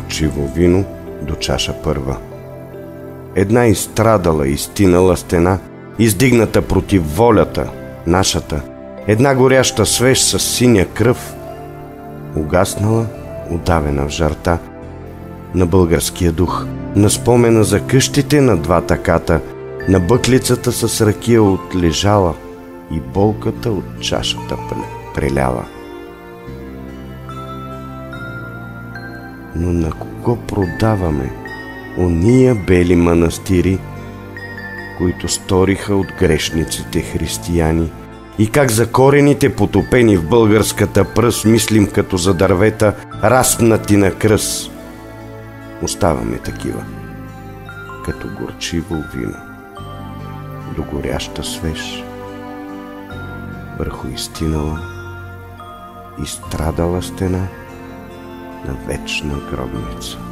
горчиво вино до чаша първа. Една изстрадала и стинала стена, издигната против волята, нашата, една горяща свеж с синя кръв, угаснала, удавена в жарта, на българския дух, на спомена за къщите на двата ката, на бъклицата с ракия отлежала и болката от чашата преляла. Но на кого продаваме ония бели манастири, които сториха от грешниците християни, и как за корените, потопени в българската пръс, мислим като за дървета, разпнати на кръс. Оставаме такива, като горчиво вино, до горяща свеж, върху изтинала, изстрадала стена на вечна гробница.